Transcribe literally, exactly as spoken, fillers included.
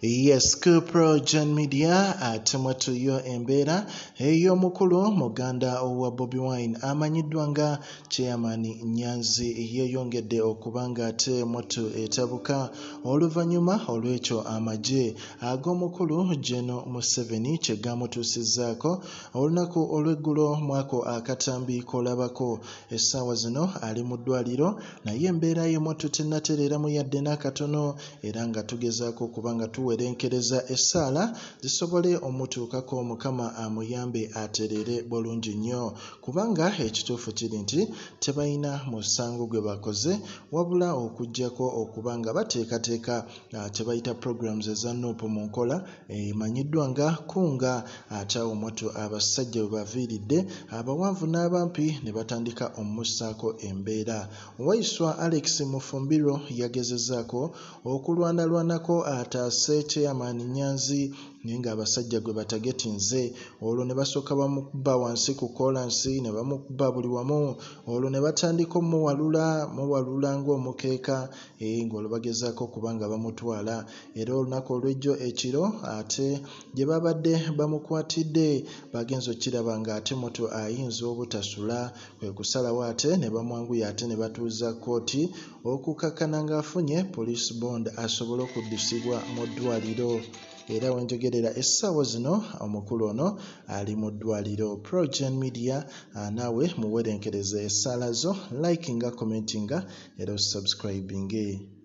Yes, Progen Media atemwatu yo embeera ey'omukulu muganda wa Bobiwine amanyiddwa nga chairman Nyanzi yeeyongedde okuba nga ate mwatu etabuka oluvannyuma olw'ekyo Amaje ag'omukulu Geno Museveni kyegamutuusizzaako olunaku olw'eggulo mwako akatambi kolabako. Essaawa zino ali mu ddwaliro naye embeera ye mwatu tennatereeramu yadde n'akatono era nga tugezaako okuba nga tuwerenkereza essaala zisobole omutuukako Mukama amuyambe aterere bulungi nnyo kubanga ekituufu kiri nti tebalina musango gwe bakoze wabula okuggyako okuba nga bateekateeka kye bayita programs eza nuupu mu nkola emanyiddwa nga kunga ate awo mwatu abasajja bwe baviiridde abawanvu n'abampi ne batandika omussaako embeera. Waiswa Alex mufumbiro yagezezzaako okulwanalwanako ataase chairman Nyanzi naye ng'abasajja gwe batagetinze olwo ne basooka bamukuba wansi ku kolansi ne bamukuba buli wamu olwo ne batandika omuwalula muwalula ng'omukeeka e ng'olwo bagezaako okuba nga bamutwala era olunaku olw'ejjo ekiro ate gye babadde bamukwatidde bagenza okkiraba ng'ate moto ayinza obutasula kwe kusalawo ate ne bamwanguya ate ne batuuza kkooti okukakkana ng'afunye police bond asobole okuddusibwa mu ddwaliro. Era wenjogerera essaawa zino omukulu ono ali mu ddwaliro. Progen Media naawe muwerenkereze essaala zo, likinga, commentinga era subscribinge.